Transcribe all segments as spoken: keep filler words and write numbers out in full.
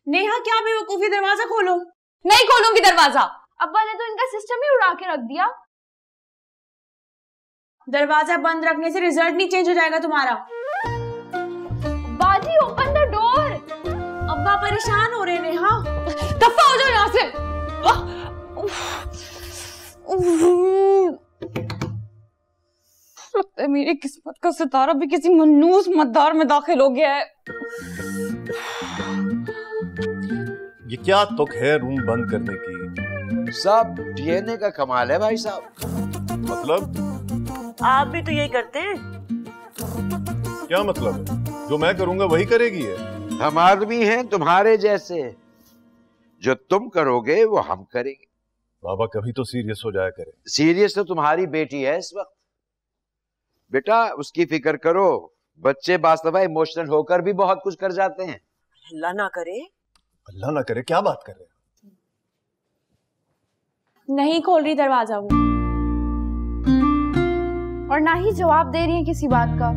नेहा क्या बेवकूफी, दरवाजा खोलो। नहीं खोलूंगी दरवाजा, अब्बा ने तो इनका सिस्टम ही उड़ा के रख दिया। दरवाजा बंद रखने से रिजल्ट नहीं चेंज हो जाएगा तुम्हारा। बाजी ओपन द डोर। अब्बा परेशान हो रहे नेहा। दफा हो जाओ यहाँ से। लगता है मेरी किस्मत का सितारा भी किसी मनूस मद्दार में दाखिल हो गया है। ये क्या तुक है रूम बंद करने की? सब डीएनए का कमाल है भाई साहब। मतलब आप भी तो यही करते हैं। क्या मतलब है? जो मैं करूंगा वही करेगी है। हम आदमी हैं तुम्हारे जैसे, जो तुम करोगे वो हम करेंगे। बाबा कभी तो सीरियस हो जाया करे। सीरियस तो तुम्हारी बेटी है इस वक्त। बेटा उसकी फिक्र करो, बच्चे वास्तव इमोशनल होकर भी बहुत कुछ कर जाते हैं। अल्लाह ना करे। अल्लाह ना करे, क्या बात कर रहे हैं? नहीं खोल रही दरवाजा वो, और ना ही जवाब दे रही है किसी बात का।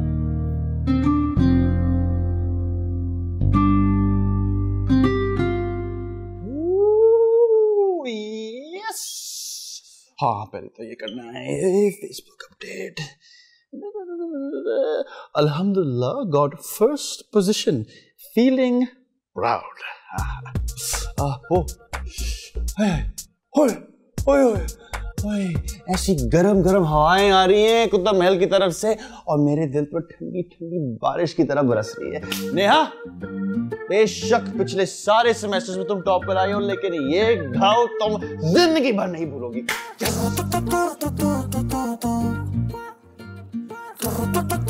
यस, हाँ पहले तो ये करना है फेसबुक अपडेट। अल्हम्दुलिल्लाह got first position, feeling proud. ओ ओए ओए ओए, ऐसी गरम गरम हवाएं आ रही हैं कुतुब महल की तरफ से और मेरे दिल पर ठंडी ठंडी बारिश की तरह बरस रही है। नेहा, बेशक पिछले सारे सेमेस्टर्स में तुम टॉप पर आई हो, लेकिन ये घाव तुम जिंदगी भर नहीं भूलोगी।